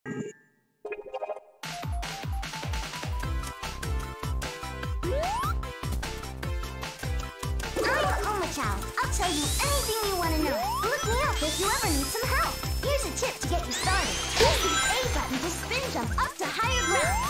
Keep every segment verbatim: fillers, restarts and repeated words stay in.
I'll tell you anything you want to know. Look me up if you ever need some help. Here's a tip to get you started. Use the A button to spin jump up to higher ground.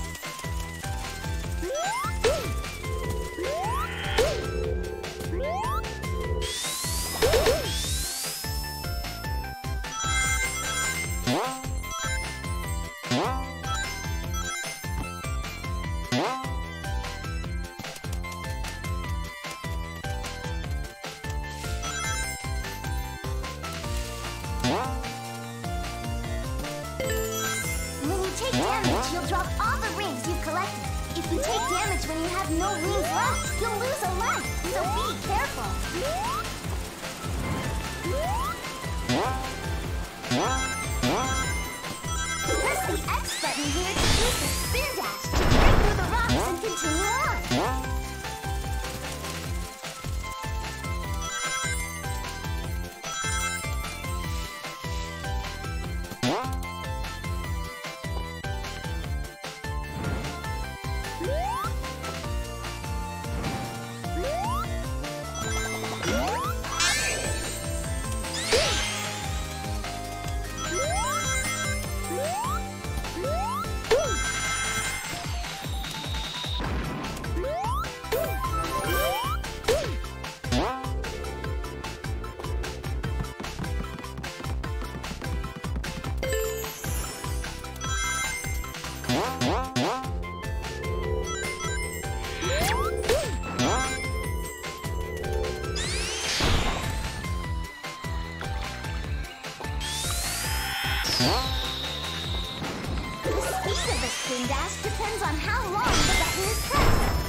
When you take damage, you'll drop all the rings you've collected. If you take damage when you have no rings left, you'll lose a life, so be careful. Press the X button here to use the spin dash to break through the rocks and continue on. The speed of the spin dash depends on how long the button is pressed.